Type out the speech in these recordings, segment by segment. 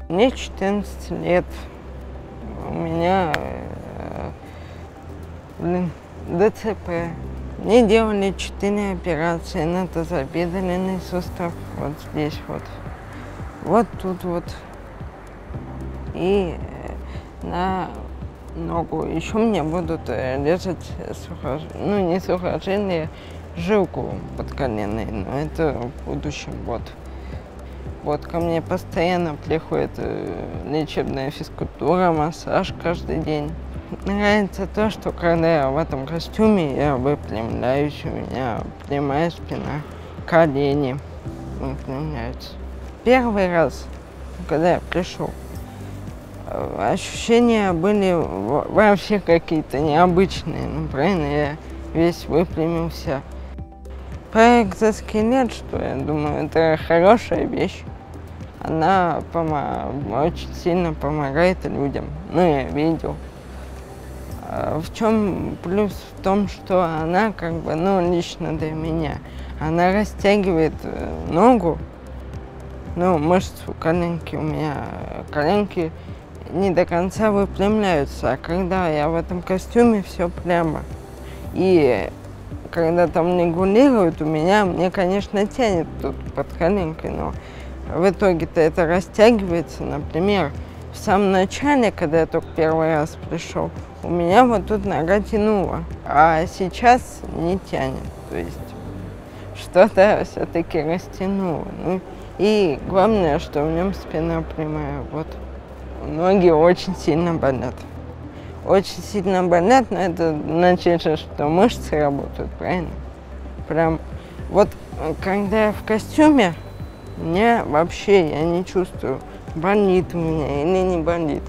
Мне 14 лет. У меня ДЦП. Мне делали 4 операции на тазобедренный сустав. Вот здесь вот. Вот тут вот. И на ногу. Еще мне будут резать не сухожилие, жилку подколенной. Но это в будущем. Вот ко мне постоянно приходит лечебная физкультура, массаж каждый день. Нравится то, что когда я в этом костюме, я выпрямляюсь, у меня прямая спина, колени выпрямляются. Первый раз, когда я пришел, ощущения были вообще какие-то необычные. Ну, правильно, я весь выпрямился. Про экзоскелет, что я думаю, это хорошая вещь. Она очень сильно помогает людям. Ну, я видел. В чем плюс? В том, что она лично для меня, она растягивает ногу, мышцу коленки. У меня коленки не до конца выпрямляются, а когда я в этом костюме, все прямо. И когда там регулируют, мне, конечно, тянет тут под коленкой, но в итоге-то это растягивается. Например, в самом начале, когда я только первый раз пришел, у меня вот тут нога тянула, а сейчас не тянет. То есть что-то все-таки растянуло. И главное, что в нем спина прямая. Вот. Ноги очень сильно болят. Очень сильно болят, но это значит, что мышцы работают, правильно? Прям вот когда я в костюме, мне вообще я не чувствую, болит у меня или не болит.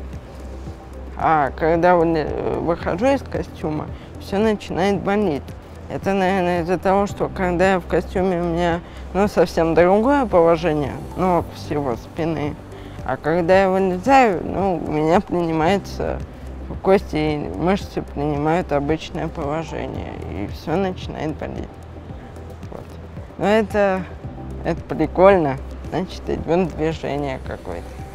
А когда выхожу из костюма, все начинает болеть. Это, наверное, из-за того, что когда я в костюме, у меня совсем другое положение ног, всего спины. А когда я вылезаю, у меня принимается, кости и мышцы принимают обычное положение, и все начинает болеть. Вот. Но это прикольно, значит, идет движение какое-то.